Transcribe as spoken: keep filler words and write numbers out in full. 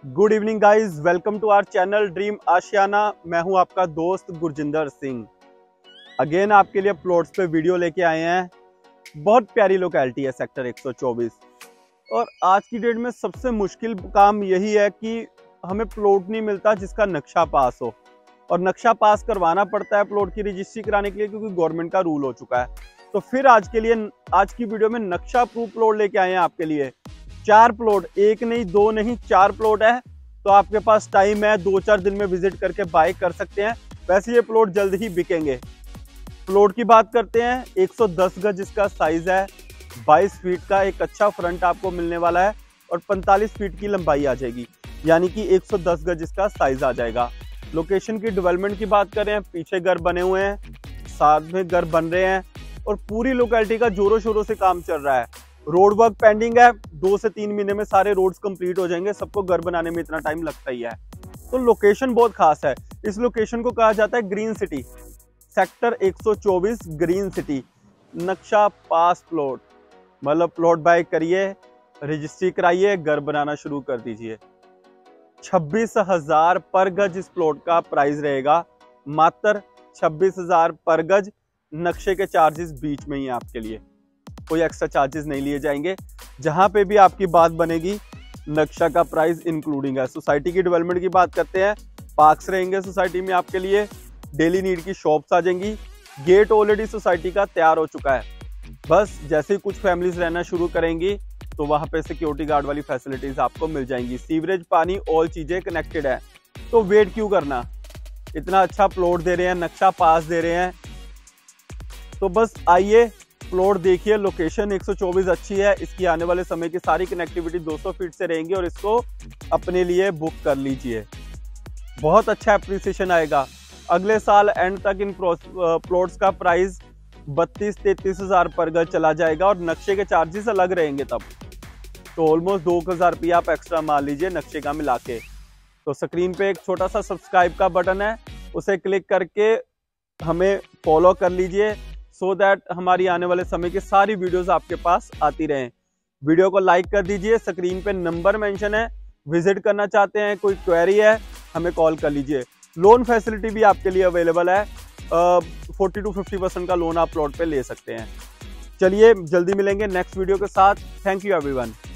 Good evening guys, welcome to our channel dream Aashiyana. मैं हूं आपका दोस्त गुरजिंदर सिंह। अगेन आपके लिए प्लॉट्स पे वीडियो लेके आए हैं। बहुत प्यारी लोकेलिटी है सेक्टर एक सौ चौबीस। और आज की डेट में सबसे मुश्किल काम यही है कि हमें प्लॉट नहीं मिलता जिसका नक्शा पास हो, और नक्शा पास करवाना पड़ता है प्लॉट की रजिस्ट्री कराने के लिए, क्योंकि गवर्नमेंट का रूल हो चुका है। तो फिर आज के लिए आज की वीडियो में नक्शा प्रूफ प्लॉट लेके आए हैं आपके लिए। चार प्लॉट, एक नहीं दो नहीं चार प्लॉट है। तो आपके पास टाइम है, दो चार दिन में विजिट करके बाय कर सकते हैं। वैसे ये प्लॉट जल्द ही बिकेंगे। प्लॉट की बात करते हैं, एक सौ दस गज इसका साइज है, बाईस फीट का एक अच्छा फ्रंट आपको मिलने वाला है और पैंतालीस फीट की लंबाई आ जाएगी, यानी कि एक सौ दस गज इसका साइज आ जाएगा। लोकेशन की डेवलपमेंट की बात करें, पीछे घर बने हुए हैं, साथ में घर बन रहे हैं और पूरी लोकेलिटी का जोरों शोरों से काम चल रहा है। रोड वर्क पेंडिंग है, दो से तीन महीने में सारे रोड्स कंप्लीट हो जाएंगे। सबको घर बनाने में इतना टाइम लगता ही है। तो लोकेशन बहुत खास है। इस लोकेशन को कहा जाता है ग्रीन सिटी। सेक्टर एक सौ चौबीस ग्रीन सिटी। नक्शा पास प्लॉट, मतलब प्लॉट बाय करिए, रजिस्ट्री कराइए, घर बनाना शुरू कर दीजिए। छब्बीस हजार पर गज इस प्लॉट का प्राइस रहेगा, मात्र छब्बीस हजार पर गज। नक्शे के चार्जेस बीच में ही है आपके लिए, कोई एक्स्ट्रा चार्जेस नहीं लिए जाएंगे। जहां पे भी आपकी बात बनेगी, नक्शा का प्राइस इंक्लूडिंग है। सोसाइटी की डेवलपमेंट की बात करते हैं, पार्क्स रहेंगे सोसाइटी में आपके लिए, डेली नीड की शॉप्स आ जाएंगी। गेट ऑलरेडी सोसाइटी का तैयार हो चुका है। बस जैसे ही कुछ फैमिलीज रहना शुरू करेंगी तो वहां पे सिक्योरिटी गार्ड वाली फैसिलिटीज आपको मिल जाएंगी। सीवरेज, पानी, ऑल चीजें कनेक्टेड है। तो वेट क्यों करना, इतना अच्छा प्लॉट दे रहे हैं, नक्शा पास दे रहे हैं, तो बस आइए प्लॉट देखिए। लोकेशन एक सौ चौबीस अच्छी है, इसकी आने वाले समय की सारी कनेक्टिविटी दो सौ फीट से रहेंगी और इसको अपने लिए बुक कर लीजिए। बहुत अच्छा एप्रिसिएशन आएगा। अगले साल एंड तक इन प्लॉट्स का प्राइस बत्तीस तैतीस हजार पर गज चला जाएगा और नक्शे के चार्जेस अलग रहेंगे तब। तो ऑलमोस्ट दो हजार रुपया आप एक्स्ट्रा मान लीजिए नक्शे का मिला के। तो स्क्रीन पे एक छोटा सा सब्सक्राइब का बटन है, उसे क्लिक करके हमें फॉलो कर लीजिए, सो दैट हमारी आने वाले समय की सारी वीडियोस आपके पास आती रहें। वीडियो को लाइक कर दीजिए, स्क्रीन पे नंबर मेंशन है, विजिट करना चाहते हैं, कोई क्वेरी है, हमें कॉल कर लीजिए। लोन फैसिलिटी भी आपके लिए अवेलेबल है, फोर्टी टू फिफ्टी परसेंट का लोन आप प्लॉट पे ले सकते हैं। चलिए जल्दी मिलेंगे नेक्स्ट वीडियो के साथ। Thank you everyone.